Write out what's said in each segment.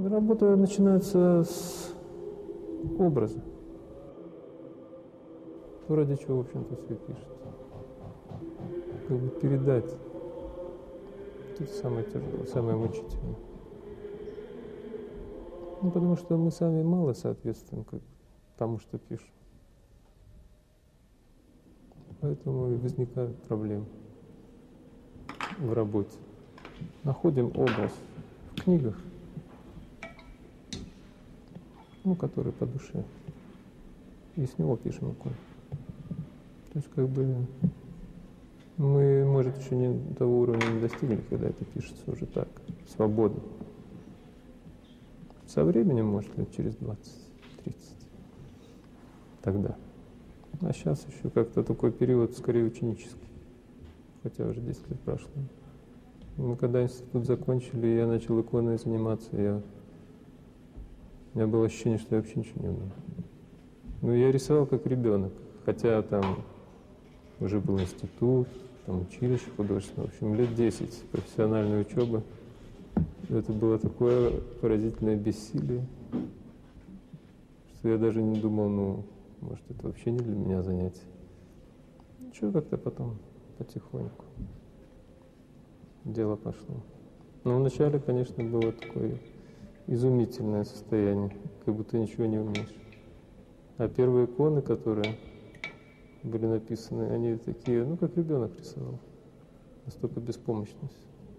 Работа начинается с образа. То, ради чего, в общем-то, все пишется. Как бы передать. Это самое тяжелое, самое мучительное. Ну, потому что мы сами мало соответствуем тому, что пишем. Поэтому и возникают проблемы в работе. Находим образ в книгах, который по душе. И с него пишем икону. То есть, мы, может, еще не того уровня не достигли, когда это пишется уже так, свободно. Со временем, может, лет через 20-30. Тогда. А сейчас еще как-то такой период, скорее, ученический. Хотя уже 10 лет прошло. Мы когда институт закончили, я начал иконой заниматься, у меня было ощущение, что я вообще ничего не умею. Но я рисовал как ребенок, хотя там уже был институт, там училище художественное, в общем, лет 10 профессиональной учебы. Это было такое поразительное бессилие, что я даже не думал, может, это вообще не для меня занятие. Ничего, как-то потом потихоньку дело пошло. Но вначале, конечно, было такое изумительное состояние, как будто ничего не умеешь. А первые иконы, которые были написаны, они такие, как ребенок рисовал. Настолько беспомощность.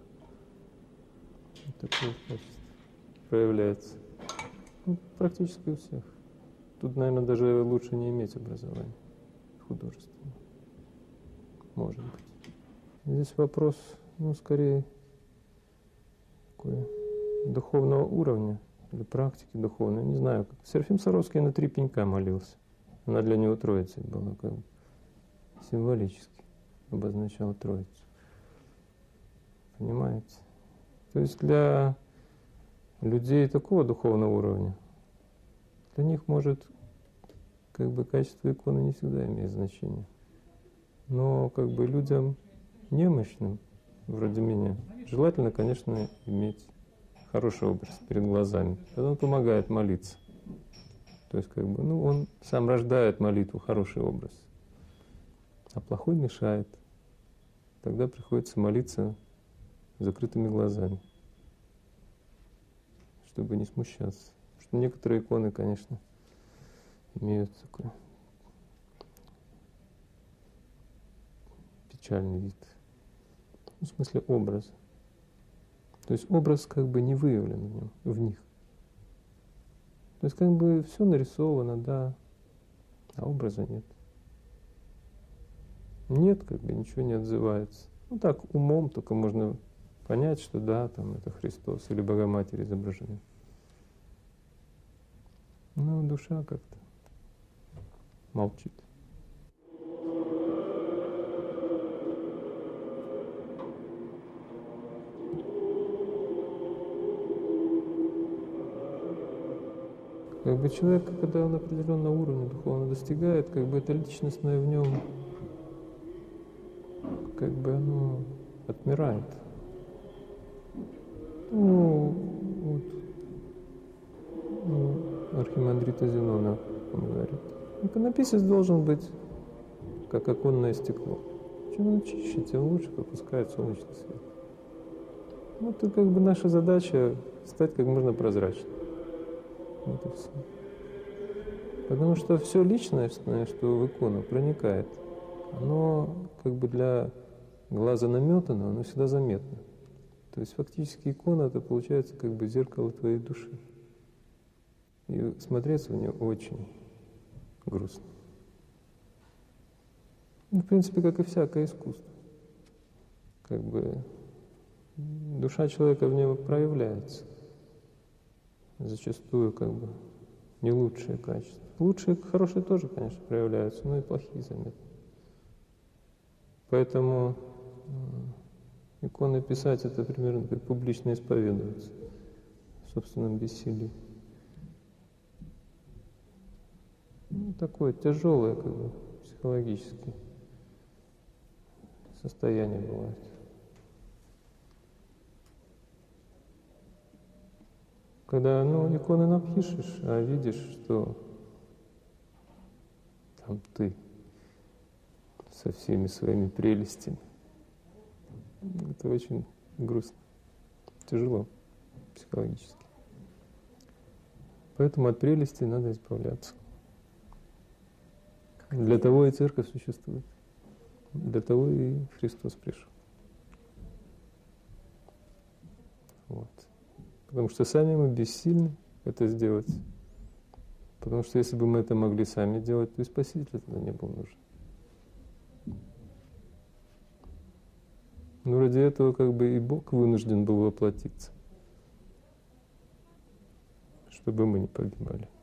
Такое качество проявляется. Практически у всех. Тут, наверное, даже лучше не иметь образования художественного. Может быть. Здесь вопрос, скорее, такой духовного уровня или практики духовной. Не знаю, как Серафим Саровский на 3 пенька молился. Она для него Троицей была, символически обозначала Троицу. Понимаете? То есть для людей такого духовного уровня, для них, может, качество иконы не всегда имеет значение. Но людям немощным, вроде меня, желательно, конечно, иметь хороший образ перед глазами. Тогда он помогает молиться. То есть, он сам рождает молитву, хороший образ. А плохой мешает. Тогда приходится молиться закрытыми глазами, чтобы не смущаться. Потому что некоторые иконы, конечно, имеют такой печальный вид. В смысле образа. То есть образ не выявлен в них. То есть все нарисовано, да, а образа нет. Нет, ничего не отзывается. Так, умом только можно понять, что да, там это Христос или Богоматерь изображены. Но душа как-то молчит. Человек, когда он определенного уровня духовно достигает, это личностное в нем, оно отмирает. Архимандрита Зенона говорит. Иконописец должен быть как оконное стекло. Чем он чище, тем лучше пропускает солнечный свет. И наша задача стать как можно прозрачнее. Вот и все. Потому что все личностное, что в икону проникает, оно для глаза наметано, оно всегда заметно. То есть фактически икона это получается зеркало твоей души. И смотреться в нее очень грустно. В принципе, как и всякое искусство. Душа человека в нем проявляется. Зачастую не лучшие качества. Лучшие, хорошие тоже, конечно, проявляются, но и плохие заметны. Поэтому иконы писать это примерно как публично исповедоваться в собственном бессилии. Такое тяжелое психологическое состояние бывает. Когда, иконы напишешь, а видишь, что там ты со всеми своими прелестями. Это очень грустно, тяжело психологически. Поэтому от прелести надо избавляться. Для того и церковь существует. Для того и Христос пришел. Вот. Потому что сами мы бессильны это сделать. Потому что если бы мы это могли сами делать, то и Спаситель тогда не был нужен. Но ради этого и Бог вынужден был воплотиться, чтобы мы не погибали.